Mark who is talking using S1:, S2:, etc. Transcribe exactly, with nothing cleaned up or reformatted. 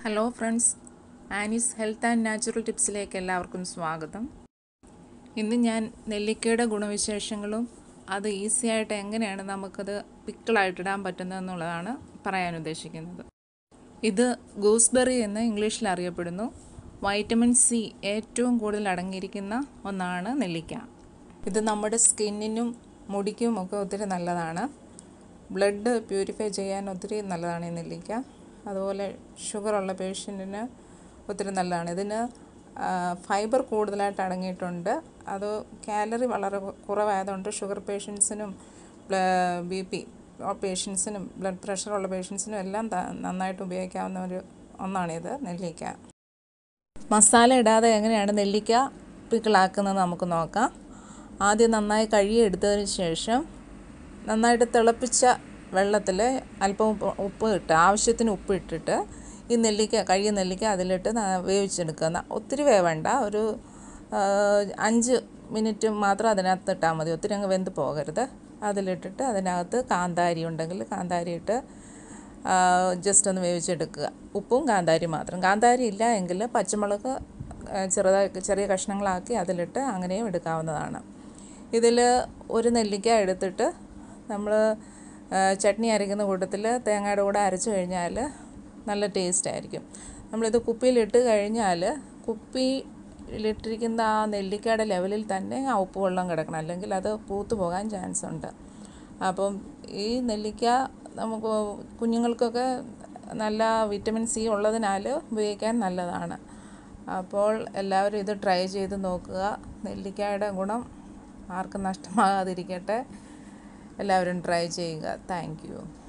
S1: Hello friends, Annie's health and natural ടിപ്സിലേക്ക് എല്ലാവർക്കും സ്വാഗതം. ഇന്ന് ഞാൻ നെല്ലിക്കയുടെ ഗുണവിശേഷങ്ങളും അത് ഈസി ആയിട്ട് എങ്ങനെയാണ് നമുക്കത് പിക്കിളായിട്ടിടാൻ പറ്റുന്നതെന്നുള്ളതാണ് പറയാൻ ഉദ്ദേശിക്കുന്നത്. ഇത് ഗൂസ്ബെറി എന്ന് ഇംഗ്ലീഷിൽ അറിയപ്പെടുന്നു. വൈറ്റമിൻ സി ഏറ്റവും കൂടുതൽ അടങ്ങിയിരിക്കുന്ന ഒന്നാണ് നെല്ലിക്ക. ഇത് നമ്മുടെ സ്കിന്നിനും മുടിക്കും ഒക്കെ ഒത്തിരി നല്ലതാണ്. ബ്ലഡ് പ്യൂരിഫൈ ചെയ്യാൻ ഒത്തിരി നല്ലതാണ് ഈ നെല്ലിക്ക. അതുപോലെ ഷുഗറുള്ള പേഷ്യൻറ്റിന് ഒത്തിരി നല്ലതാണ്. ഇതിന് ഫൈബർ കൂടുതലായിട്ട് അടങ്ങിയിട്ടുണ്ട്. അത് കാലറി വളരെ കുറവായതുകൊണ്ട് ഷുഗർ പേഷ്യൻസിനും ബി പി പേഷ്യൻസിനും ബ്ലഡ് പ്രഷറുള്ള പേഷ്യൻസിനും എല്ലാം നന്നായിട്ട് ഉപയോഗിക്കാവുന്ന ഒരു ഒന്നാണിത് നെല്ലിക്ക. മസാല ഇടാതെ എങ്ങനെയാണ് നെല്ലിക്ക പിക്കിളാക്കുന്നത് നമുക്ക് നോക്കാം. ആദ്യം നന്നായി കഴുകിയെടുത്തതിന് ശേഷം നന്നായിട്ട് തിളപ്പിച്ച വെള്ളത്തിൽ അല്പം ഉപ്പ് ഉപ്പ് ഇട്ട് ആവശ്യത്തിന് ഉപ്പ് ഇട്ടിട്ട് ഈ നെല്ലിക്ക കഴുകിയ നെല്ലിക്ക അതിലിട്ട് വേവിച്ചെടുക്കുക. ഒത്തിരി വേവണ്ട, ഒരു അഞ്ച് മിനിറ്റ് മാത്രം അതിനകത്ത് ഇട്ടാൽ മതി. ഒത്തിരി അങ്ങ് വെന്ത് പോകരുത്. അതിലിട്ടിട്ട് അതിനകത്ത് കാന്താരി ഉണ്ടെങ്കിൽ കാന്താരി ഇട്ട് ജസ്റ്റ് ഒന്ന് വേവിച്ചെടുക്കുക. ഉപ്പും കാന്താരി മാത്രം. കാന്താരി ഇല്ല എങ്കിൽ പച്ചമുളക് ചെറുതായി ചെറിയ കഷ്ണങ്ങളാക്കി അതിലിട്ട് അങ്ങനെയും എടുക്കാവുന്നതാണ്. ഇതിൽ ഒരു നെല്ലിക്ക എടുത്തിട്ട് നമ്മൾ ചട്നി അരയ്ക്കുന്ന കൂട്ടത്തിൽ തേങ്ങയുടെ കൂടെ അരച്ച് കഴിഞ്ഞാൽ നല്ല ടേസ്റ്റ് ആയിരിക്കും. നമ്മളിത് കുപ്പിയിലിട്ട് കഴിഞ്ഞാൽ കുപ്പിയിലിട്ടിരിക്കുന്ന ആ നെല്ലിക്കയുടെ ലെവലിൽ തന്നെ ആ ഉപ്പ് വെള്ളം കിടക്കണം, അല്ലെങ്കിൽ അത് പൂത്തു പോകാൻ ചാൻസ് ഉണ്ട്. അപ്പം ഈ നെല്ലിക്ക നമുക്ക് കുഞ്ഞുങ്ങൾക്കൊക്കെ നല്ല വിറ്റമിൻ സി ഉള്ളതിനാൽ ഉപയോഗിക്കാൻ നല്ലതാണ്. അപ്പോൾ എല്ലാവരും ഇത് ട്രൈ ചെയ്ത് നോക്കുക. നെല്ലിക്കയുടെ ഗുണം ആർക്കും നഷ്ടമാകാതിരിക്കട്ടെ. എല്ലാവരും ട്രൈ ചെയ്യുക. Thank U.